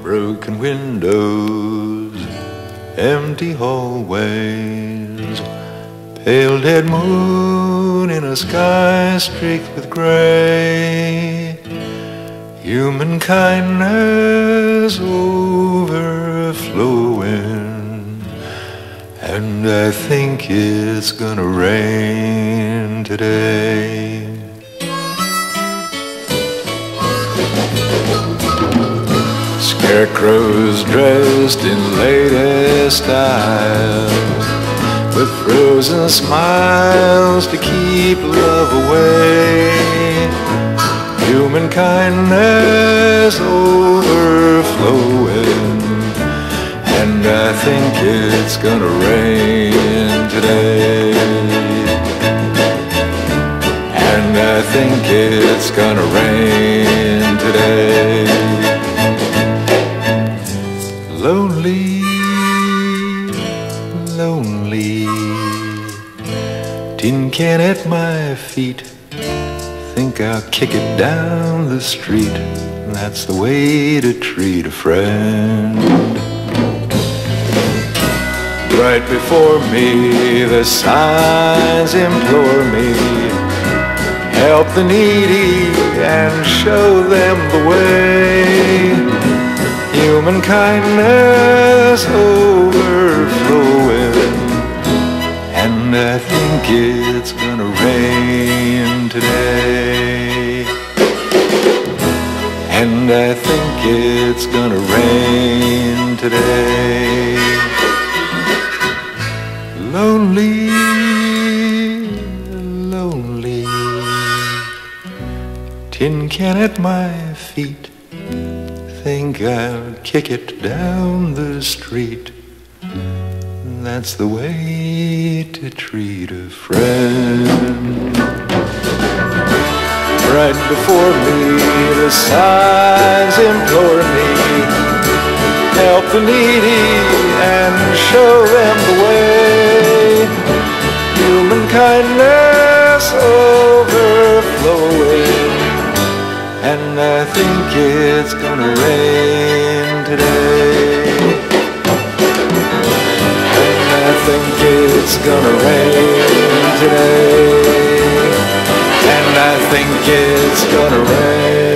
broken windows, empty hallways, pale dead moon in a sky streaked with gray, human kindness overflowing, and I think it's gonna rain today. Scarecrows dressed in latest style, with frozen smiles to keep love away, human kindness overflowing, and I think it's gonna rain today. And I think it's gonna rain today. Lonely, lonely, tin can at my feet, think I'll kick it down the street. That's the way to treat a friend. Right before me the signs implore me, help the needy and show them the way, human kindness overflowing, and I think it's gonna rain today. And I think it's gonna rain today. Lonely, lonely, tin can at my feet, think I'll kick it down the street. That's the way to treat a friend. Right before me the signs implore me, help the needy and show them the way, human kindness overflowing, and I think it's gonna rain today. And I think it's gonna rain today. And I think it's gonna rain.